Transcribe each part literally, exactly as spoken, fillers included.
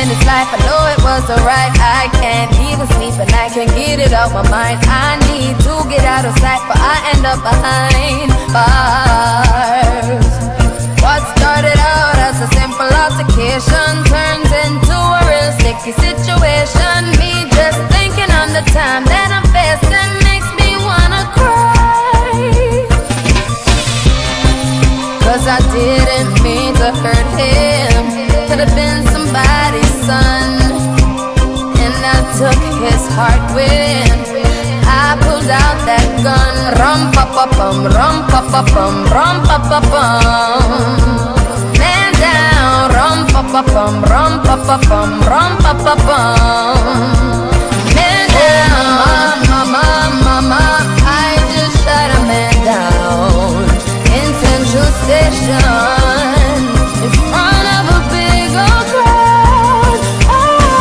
this life, I know it was alright. I can't even sleep and I can't get it out my mind. I need to get out of sight, but I end up behind bars. What started out as a simple altercation turns into a real sticky situation. Me just thinking on the time that I'm facing makes me wanna cry. Cause I didn't mean to hurt him. Could've been somebody's son, and I took his heart when I pulled out that gun. Rum pa pa bum, rum pa pa bum, rum pa pa bum. Man down, rum pa pa bum, rum pa pa bum, rum pa pa bum. Man down, mama, mama, I just shot a man down in Central Station in front of a big old crowd. I,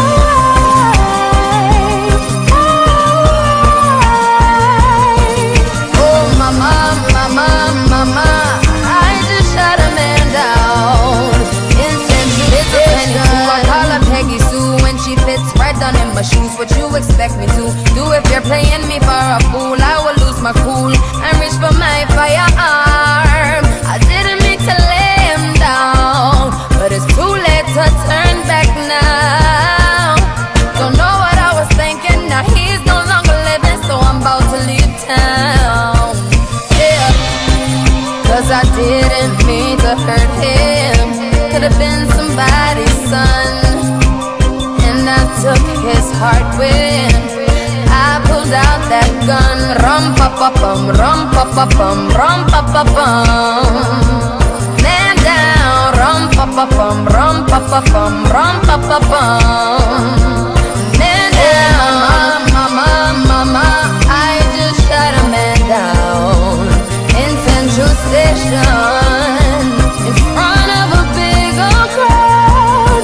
I, oh mama, mama, mama, I just shot a man down in Central Station. I call her Peggy Sue when she fits right down in my shoes. What you expect me to do if you're playing me for a fool? I will lose my cool and reach for my firearm. I didn't mean to lay him down, but it's too late to turn back now. Don't know what I was thinking, now he's no longer living, so I'm about to leave town. Yeah, cause I didn't mean to hurt him. Could've been somebody's son, and I took his heart when I pulled out that gun. Rum pa pa bum, rum pa pa bum, rum pa pa bum. Man down, rum pa pa bum, rum pa pa bum, rum pa pa bum. Man down, mama, mama, I just shot a man down in Central Station in front of a big old crowd.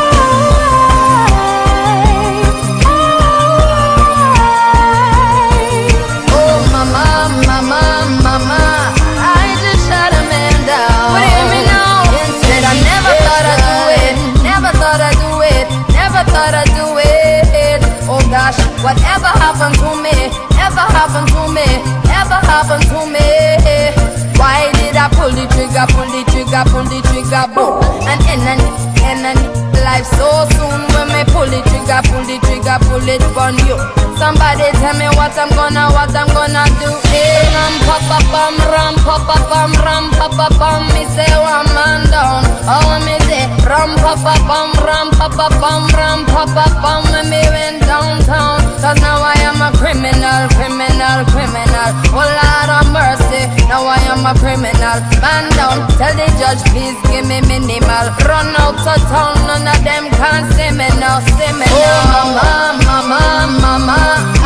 Oh mama, mama, mama, I just shot a man down. What do you mean now? Said I never thought I'd do it, never thought I'd do it, never thought I'd do it. Oh gosh, whatever happened to me, ever happened to me, ever happened to me? Why did I pull the trigger, pull the trigger, pull the trigger, boom? And in and in and life so soon. When me pull the trigger, pull the trigger, pull it on you. Somebody tell me what I'm gonna, what I'm gonna do. Hey, ram pa pa bum, ram pa pa bum, ram pa pa bum. Me say one man down. Oh me say ram pa pa bum, ram pa pa bum, ram pa pa bum. When me went downtown, cause now I am a criminal, criminal, criminal. Oh Lord of mercy, now I am a criminal. Man down, tell the judge please give me minimal. Run out of town, none of them can see me now, see me now. Oh mama, mama, mama,